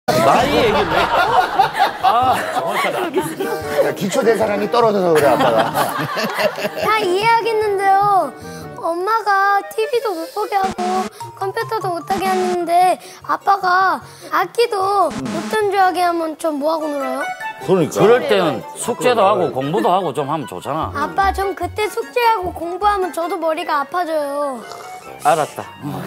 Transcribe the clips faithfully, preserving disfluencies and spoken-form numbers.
나이 얘기를 왜? 아, 정확하다. 기초 대사량이 떨어져서 그래, 아빠가. 다 이해하겠는데요. 엄마가 티비도 못 보게 하고 컴퓨터도 못 하게 하는데 아빠가 악기도 못 연주하게 하면 전 뭐 하고 놀아요? 그러니까. 그럴 때는 숙제도 하고 공부도 하고 좀 하면 좋잖아. 아빠, 전 그때 숙제하고 공부하면 저도 머리가 아파져요. 알았다.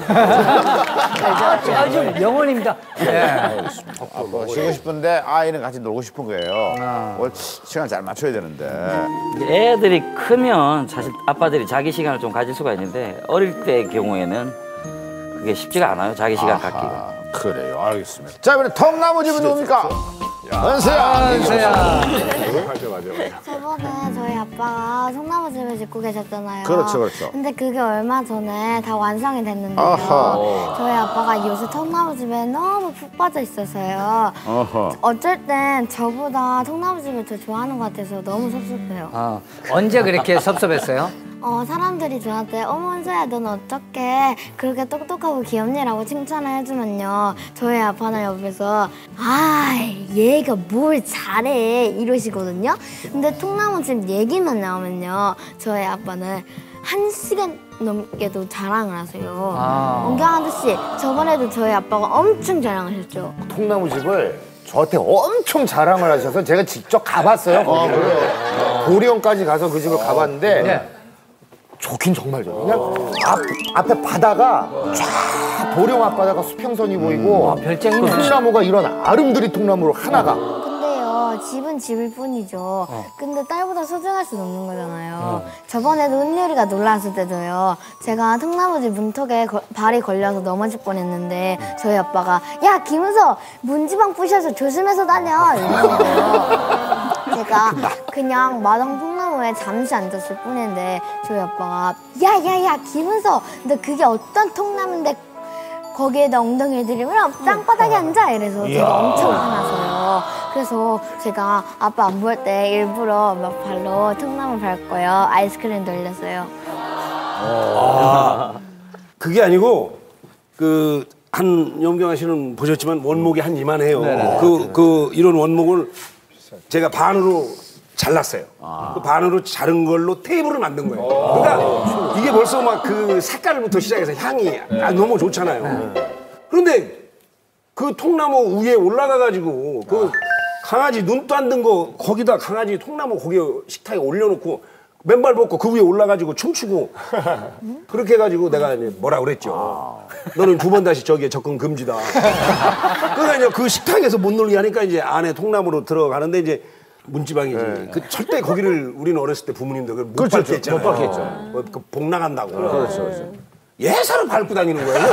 아주 영혼입니다. 네. 아빠 쉬고 싶은데 아이는 같이 놀고 싶은 거예요. 아. 뭘 시간 잘 맞춰야 되는데. 애들이 크면 사실 아빠들이 자기 시간을 좀 가질 수가 있는데 어릴 때 경우에는 그게 쉽지가 않아요. 자기 시간 갖기가. 아, 그래요. 알겠습니다. 자, 이번에 통나무 집은 누굽니까? 은서야. 은서야. 맞아, 맞아, 맞아. 저번에 저희 아빠가 통나무집을 짓고 계셨잖아요. 그렇죠, 그렇죠. 근데 그게 얼마 전에 다 완성이 됐는데요. 아하. 저희 아빠가 요새 통나무집에 너무 푹 빠져 있어서요. 어허. 어쩔 땐 저보다 통나무집을 더 좋아하는 것 같아서 너무 섭섭해요. 아, 언제 그렇게 섭섭했어요? 어, 사람들이 저한테 어머 은서야 넌 어떻게 그렇게 똑똑하고 귀엽니라고 칭찬을 해주면요, 저희 아빠는 옆에서 아 얘가 뭘 잘해 이러시거든요. 근데 통나무집 얘기만 나오면요, 저희 아빠는 한 시간 넘게도 자랑을 하세요. 아. 원경 아저씨, 저번에도 저희 아빠가 엄청 자랑하셨죠. 통나무 집을 저한테 엄청 자랑을 하셔서 제가 직접 가봤어요. 거기를. 보령까지 가서 그 집을 가봤는데 네. 좋긴 정말 좋아요. 그냥 앞, 앞에 바다가 쫙 보령 앞바다가 수평선이 보이고 아, 별장이네. 그 통나무가 이런 아름드리 통나무로 하나가. 근데요, 집은 집일 뿐이죠. 어. 근데 딸보다 소중할 수는 없는 거잖아요. 저번에도 은율이가 놀랐을 때도요, 제가 통나무집 문턱에 거, 발이 걸려서 넘어질 뻔했는데 저희 아빠가 야 김은서 문지방 부셔서 조심해서 다녀 이러는데요. 제가 그냥 마당 통나무에 잠시 앉았을 뿐인데 저희 아빠가 야야야 김은서 너 그게 어떤 통나무인데 거기에다 엉덩이를 들이면 땅바닥에 앉아 이래서 제가 엄청 화나서요. 그래서 제가 아빠 안 볼 때 일부러 막 발로 통나무 밟고요, 아이스크림 돌렸어요. 아, 그게 아니고 그 한 염경아 씨는 보셨지만 원목이 한 이만해요. 그, 그 이런 원목을 제가 반으로 잘랐어요. 그 반으로 자른 걸로 테이블을 만든 거예요. 그러니까 이게 벌써 막 그 색깔부터 시작해서 향이 아, 너무 좋잖아요. 그런데 그 통나무 위에 올라가가지고 그 강아지 눈도 안 든 거 거기다 강아지 통나무 거기 식탁에 올려놓고 맨발 벗고 그 위에 올라가지고 춤추고 그렇게 해가지고 내가 이제 뭐라 그랬죠. 너는 두 번 다시 저기에 접근 금지다. 그러니까 이제 그 식탁에서 못 놀게 하니까 이제 안에 통나무로 들어가는데 이제 문지방이지. 네. 그 절대 거기를 우리는 어렸을 때 부모님들 못 그렇죠, 밟게 했잖아요. 못 밟게 했죠. 뭐, 그 복 나간다고. 그렇죠, 그렇죠. 예사를 밟고 다니는 거예요.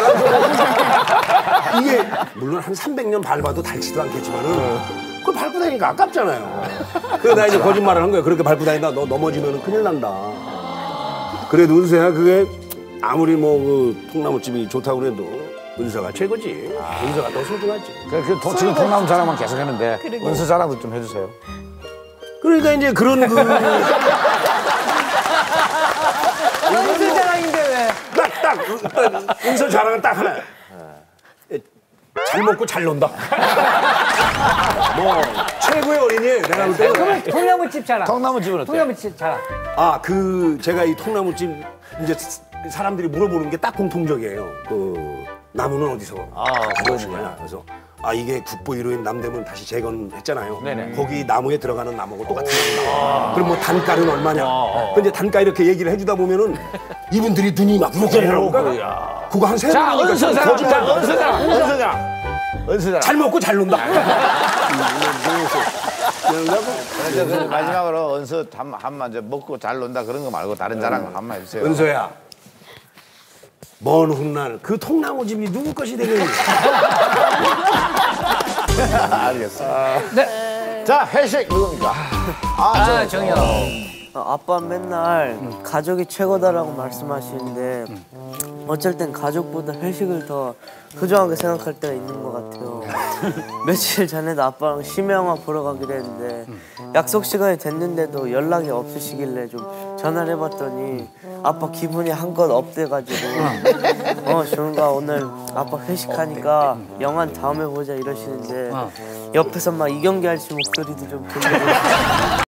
이게 물론 한 삼백 년 밟아도 닳지도 않겠지만은 그걸 밟고 다니니까 아깝잖아요. 그래서 나 이제 거짓말을 한 거예요. 그렇게 밟고 다니다 너 넘어지면 큰일 난다. 그래도 은서야 그게 아무리 뭐 그 통나무집이 좋다고 그래도 은서가 최고지. 은서가 더 소중하지. 그, 그, 도, 지금 통나무 자랑만 계속 했는데 은서 자랑도 좀 해주세요. 그러니까 이제 그런 그 은서 자랑인데 왜? 딱, 딱, 딱, 은서 자랑은 딱 하나. 잘 먹고 잘 논다. 뭐, 최고의 어린이 내가 볼 때는. 그러면 통나무집 자랑. 통나무 집은 어때요? 통나무집 자랑. 아, 그, 제가 이 통나무집, 이제 사람들이 물어보는 게 딱 공통적이에요. 그, 나무는 어디서? 아, 그러시구나. 그래서, 아, 이게 국보 일 호인 남대문 다시 재건했잖아요. 네네. 거기 나무에 들어가는 나무하고 똑같은 나무다. 그럼 뭐 단가는 얼마냐? 근데 단가 이렇게 얘기를 해주다 보면은 이분들이 눈이 막 이렇게 나오니까 그거 한 세 자, 번이니까 은서 자랑, 거짓말. 자, 은서 자랑, 은서 자랑. 은서 자랑. 잘 먹고 잘 논다. 그래서 그 마지막으로 은서 한, 한번 이제 먹고 잘 논다 그런 거 말고 다른 자랑 한번 해주세요. 은서야, 먼 훗날 그 통나무집이 누구 것이 되겠니? 알겠어. 네. 자, 회식 누굽니까? 아, 정이요. 아빠 맨날 가족이 최고다라고 말씀하시는데 어쩔 땐 가족보다 회식을 더 소중하게 생각할 때가 있는 것 같아요. 며칠 전에도 아빠랑 심야 영화 보러 가기로 했는데 약속 시간이 됐는데도 연락이 없으시길래 좀 전화를 해봤더니 아빠 기분이 한껏 업돼가지고 어 준우가 오늘 아빠 회식하니까 영화는 다음에 보자 이러시는데 옆에서 막 이경규 아저씨 목소리도 좀 들리고